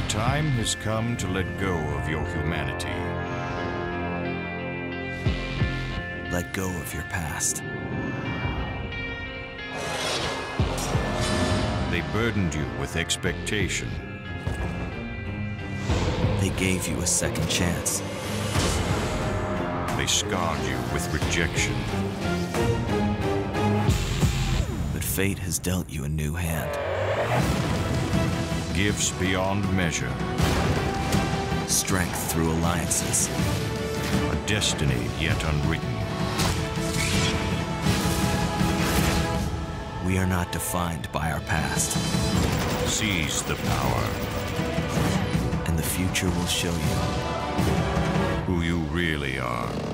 time has come to let go of your humanity. Let go of your past. They burdened you with expectation. They gave you a second chance. They scarred you with rejection. But fate has dealt you a new hand. Gifts beyond measure. Strength through alliances. A destiny yet unwritten. We are not defined by our past. Seize the power. And the future will show you who you really are.